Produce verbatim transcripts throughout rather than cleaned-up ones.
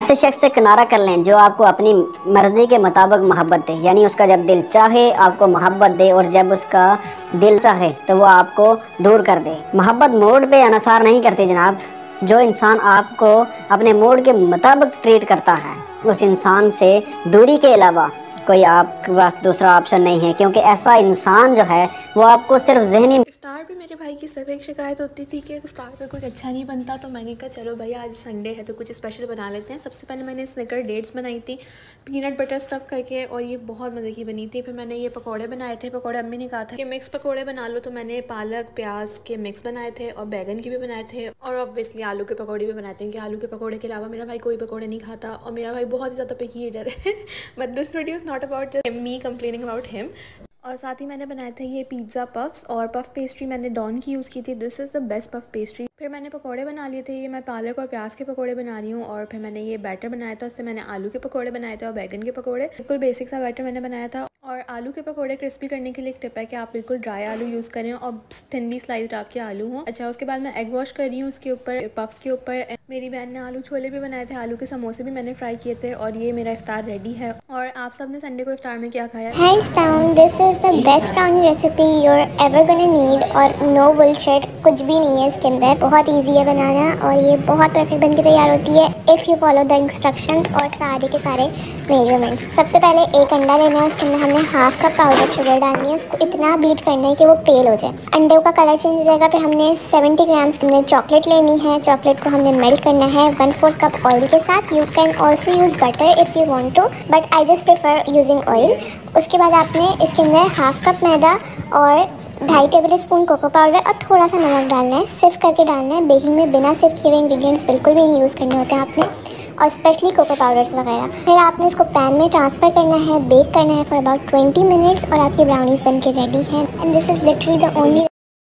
ऐसे शख्स से किनारा कर लें जो आपको अपनी मर्जी के मुताबिक मोहब्बत दे, यानी उसका जब दिल चाहे आपको मोहब्बत दे और जब उसका दिल चाहे तो वो आपको दूर कर दे। मोहब्बत मूड पे अनुसार नहीं करती जनाब। जो इंसान आपको अपने मूड के मुताबिक ट्रीट करता है उस इंसान से दूरी के अलावा कोई आपके पास दूसरा ऑप्शन नहीं है, क्योंकि ऐसा इंसान जो है वो आपको सिर्फ ज़हनी। इफ्तार पे मेरे भाई की सिर्फ एक शिकायत होती थी कि इफ्तार पे कुछ अच्छा नहीं बनता, तो मैंने कहा चलो भाई आज संडे है तो कुछ स्पेशल बना लेते हैं। सबसे पहले मैंने स्निकर डेट्स बनाई थी पीनट बटर स्टफ़ करके, और ये बहुत मज़े की बनी थी। फिर मैंने ये पकौड़े बनाए थे। पकौड़े अम्मी ने कहा था कि मिक्स पकौड़े बना लो, तो मैंने पालक प्याज के मिक्स बनाए थे और बैगन के भी बनाए थे, और ऑब्वियसली आलू के पकौड़े भी बनाते हैं कि आलू के पकौड़े के अलावा मेरा भाई कोई पकौड़े नहीं खाता, और मेरा भाई बहुत ज़्यादा पिकी ईटर है। But this video is not about just me complaining about him. और साथ ही मैंने बनाए थे ये पिज़्ज़ा पफ्स, और पफ पेस्ट्री मैंने डॉन की यूज़ की थी। This is the best puff pastry. फिर मैंने पकोड़े बना लिए थे। ये मैं पालक और प्याज के पकोड़े बना रही हूँ। और फिर मैंने ये बैटर बनाया था, उससे मैंने आलू के पकोड़े बनाए थे और बैगन के पकोड़े। बिल्कुल बेसिक सा बैटर मैंने बनाया था। और आलू के पकोड़े क्रिस्पी करने के लिए एक टिप है कि आप बिल्कुल ड्राई आलू यूज़ करें और थिनली स्लाइस्ड आपके आलू हों। अच्छा, उसके बाद मैं एग वॉश कर रही हूँ उसके ऊपर, पफ्स के ऊपर। मेरी बहन ने आलू छोले भी बनाए थे, आलू के समोसे भी मैंने फ्राई किए थे, और ये मेरा इफ्तार रेडी है। और आप सब ने संडे को इफ्तार में क्या खाया? Hands down, this is the best brownie recipe you're ever gonna need, और no bullshit, कुछ भी नहीं है इसके अंदर। बहुत इजी है बनाना और ये बहुत परफेक्ट बन के तैयार होती है if you follow the instructions और सारे के सारे मेजरमेंट्स। सबसे पहले एक अंडा लेना है, उसके अंदर हमने हाफ कप पाउडर शुगर डालनी है, उसको इतना बीट करना है कि वो पेल हो जाए। अंडे का कलर चेंज हो जाएगा। फिर हमने सेवेंटी ग्राम्स हमने चॉकलेट लेनी है। चॉकलेट को हमने मेल्ट करना है वन फोर्थ कप ऑयल के साथ। You can also use butter if you want to, but I just prefer using oil. उसके बाद आपने इसके अंदर हाफ कप मैदा और ढाई टेबल स्पून कोको पाउडर और थोड़ा सा नमक डालना है। सिर्फ करके डालना है। बेकिंग में बिना सिर्फ किए हुए इंग्रेडिएंट्स बिल्कुल भी नहीं यूज़ करने होते हैं आपने, और स्पेशली कोको पाउडर्स वगैरह। फिर आपने इसको पैन में ट्रांसफ़र करना है, बेक करना है फॉर अबाउट ट्वेंटी मिनट्स, और आपकी ब्राउनीज़ बन के रेडी हैं। And this is literally the only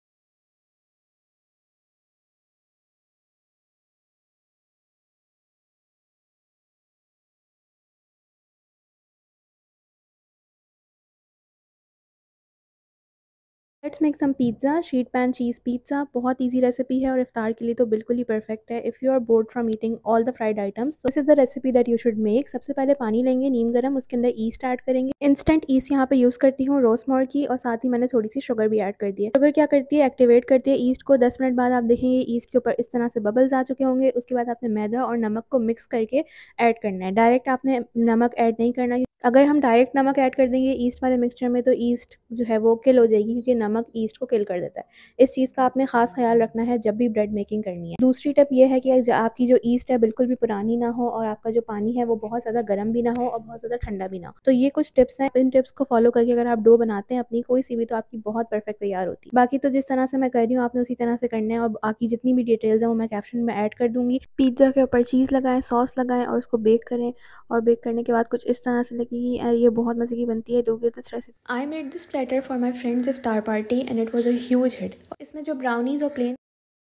let's make some pizza. Sheet pan cheese pizza बहुत इजी रेसिपी है और इफ्तार के लिए तो बिल्कुल ही परफेक्ट है। If you are bored from eating all the fried items, this is the recipe that you should make. सबसे पहले पानी लेंगे नीम गर्म, उसके अंदर ईस्ट ऐड करेंगे। इंस्टेंट ईस्ट यहाँ पे यूज़ करती हूँ रोस्मोर की, और साथ ही मैंने थोड़ी सी शुगर भी ऐड कर दी है। शुगर क्या करती है, एक्टिवेट करती है ईस्ट को। दस मिनट बाद आप देखेंगे ईस्ट के ऊपर इस तरह से बबल्स आ चुके होंगे। उसके बाद आपने मैदा और नमक को मिक्स करके ऐड करना है। डायरेक्ट आपने नमक ऐड नहीं करना। अगर हम डायरेक्ट नमक ऐड कर देंगे ईस्ट वाले मिक्सचर में तो ईस्ट जो है वो किल हो जाएगी, क्योंकि नमक ईस्ट को किल कर देता है। इस चीज़ का आपने खास ख्याल रखना है जब भी ब्रेड मेकिंग करनी है। दूसरी टिप ये है कि आपकी जो ईस्ट है बिल्कुल भी पुरानी ना हो, और आपका जो पानी है वो बहुत ज़्यादा गर्म भी ना हो और बहुत ज़्यादा ठंडा भी ना हो। तो ये कुछ टिप्स हैं। इन टिप्स को फॉलो करके अगर आप डो बनाते हैं अपनी कोई सी भी, तो आपकी बहुत परफेक्ट तैयार होती है। बाकी तो जिस तरह से मैं कर रही हूँ आपने उसी तरह से करना है, और बाकी जितनी भी डिटेल्स हैं वो मैं कैप्शन में ऐड कर दूंगी। पिज़्ज़ा के ऊपर चीज़ लगाएं, सॉस लगाएं और उसको बेक करें, और बेक करने के बाद कुछ इस तरह से लगेगी। ये बहुत मज़े की बनती है। Do give this recipe. I made this platter for my friends iftar party and it was a huge hit. इसमें जो ब्राउनीज और प्लेन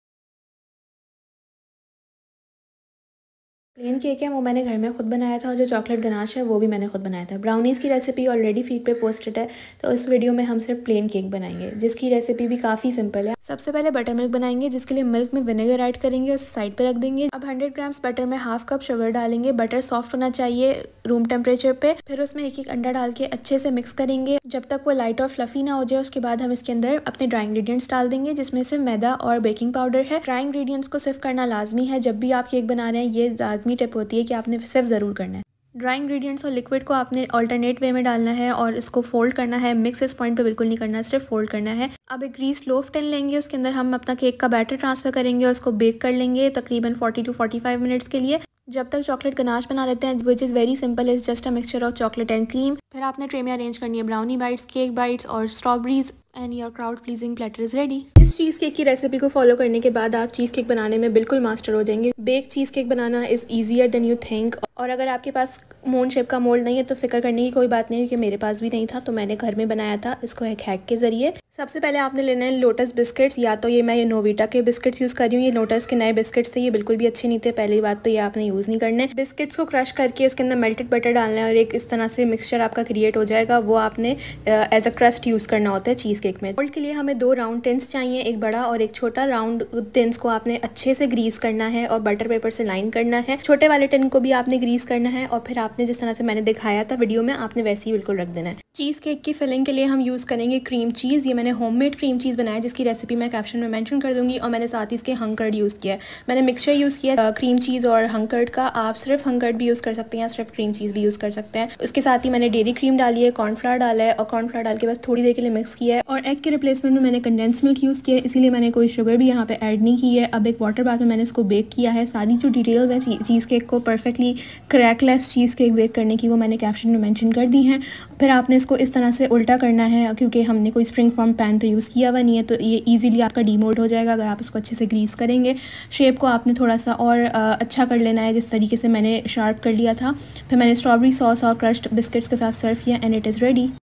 प्लेन केक है वो मैंने घर में खुद बनाया था, और जो चॉकलेट गनाश है वो भी मैंने खुद बनाया था। ब्राउनीज़ की रेसिपी ऑलरेडी फीड पे पोस्टेड है, तो इस वीडियो में हम सिर्फ प्लेन केक बनाएंगे, जिसकी रेसिपी भी काफ़ी सिंपल है। सबसे पहले बटर मिल्क बनाएंगे, जिसके लिए मिल्क में विनेगर ऐड करेंगे, उसे साइड पे रख देंगे। अब हंड्रेड ग्राम्स बटर में हाफ कप शुगर डालेंगे। बटर सॉफ्ट होना चाहिए रूम टेम्परेचर पे। फिर उसमें एक एक अंडा डाल के अच्छे से मिक्स करेंगे जब तक वो लाइट और फ्लफी ना हो जाए। उसके बाद हम इसके अंदर अपने ड्राई इंग्रेडिएंट्स डाल देंगे, जिसमें से मैदा और बेकिंग पाउडर है। ड्राई इंग्रेडिएंट्स को सिर्फ करना लाजमी है जब भी आप केक बना रहे हैं। ये लाजमी टिप होती है कि आपने सिर्फ ज़रूर करना है। ड्राई इंग्रेडिएंट्स और लिक्विड को आपने अल्टरनेट वे में डालना है और इसको फोल्ड करना है। मिक्स इस पॉइंट पे बिल्कुल नहीं करना है, सिर्फ फोल्ड करना है। अब एक ग्रीस लोफ टिन लेंगे, उसके अंदर हम अपना केक का बैटर ट्रांसफर करेंगे और उसको बेक कर लेंगे तकरीबन forty two forty five minutes के लिए, जब तक चॉकलेट गनाश बना लेते हैं, which is very simple, is just a mixture of chocolate and cream. फिर आपने ट्रे में अरेंज करनी है ब्राउनी बाइट्स, केक बाइट्स और strawberries, and your crowd pleasing platter is ready. इस चीज़ केक की रेसिपी को फॉलो करने के बाद आप चीज़ केक बनाने में बिल्कुल मास्टर हो जाएंगे। बेक चीज़ केक बनाना is easier than you think. और अगर आपके पास मून शेप का मोल्ड नहीं है तो फिक्र करने की कोई बात नहीं, क्योंकि मेरे पास भी नहीं था तो मैंने घर में बनाया था इसको एक हैक के ज़रिए। सबसे पहले आपने लेना है लोटस बिस्किट्स, या तो ये मैं ये नोविटा के बिस्किट्स यूज़ कर रही हूँ। ये लोटस के नए बिस्किट्स थे, ये बिल्कुल भी अच्छे नहीं थे। पहली बात तो ये आपने यूज़ नहीं करने। बिस्किट्स को क्रश करके उसके अंदर मेल्टेड बटर डालना है और एक इस तरह से मिक्सचर आपका क्रिएट हो जाएगा, वो आपने एज अ क्रस्ट यूज़ करना होता है चीज़ केक में। मोल्ड के लिए हमें दो राउंड टिन्स चाहिए, एक बड़ा और एक छोटा। राउंड टिन्स को आपने अच्छे से ग्रीस करना है और बटर पेपर से लाइन करना है। छोटे वाले टिन को भी आपने ग्रीस करना है और फिर आपने जिस तरह से मैंने दिखाया था वीडियो में, आपने वैसे ही बिल्कुल रख देना है। चीज़ केक की फिलिंग के लिए हम यूज़ करेंगे क्रीम चीज़। ये मैंने होममेड क्रीम चीज़ बनाया जिसकी रेसिपी मैं कैप्शन में मेंशन कर दूंगी, और मैंने साथ ही इसके हंकर्ड यूज़ किया है। मैंने मिक्सचर यूज़ किया क्रीम चीज़ और हंकर्ड का। आप सिर्फ हंकर्ड भी यूज़ कर सकते हैं या सिर्फ क्रीम चीज़ भी यूज़ कर सकते हैं। उसके साथ ही मैंने डेयरी क्रीम डाली है, कॉर्नफ्लावर डाला है और कॉर्नफ्लावर डाल के बस थोड़ी देर के लिए मिक्स किया है। और एग के रिप्लेसमेंट में मैंने कंडेंस मिल्क यूज़ किया है, इसीलिए मैंने कोई शुगर भी यहाँ पे ऐड नहीं की है। अब एक वाटर बाथ में मैंने इसको बेक किया है। सारी जो डिटेल्स हैं चीज़ केक को perfectly crackless cheese cake bake करने की, वो मैंने कैप्शन में मेंशन कर दी हैं। फिर आपने इसको इस तरह से उल्टा करना है, क्योंकि हमने कोई स्प्रिंग फॉर्म पैन तो यूज़ किया हुआ नहीं है, तो ये इजीली आपका डीमोल्ड हो जाएगा अगर आप इसको अच्छे से ग्रीस करेंगे। शेप को आपने थोड़ा सा और अच्छा कर लेना है, जिस तरीके से मैंने शार्प कर लिया था। फिर मैंने स्ट्रॉबेरी सॉस और क्रश्ड बिस्किट्स के साथ सर्व किया एंड इट इज़ रेडी।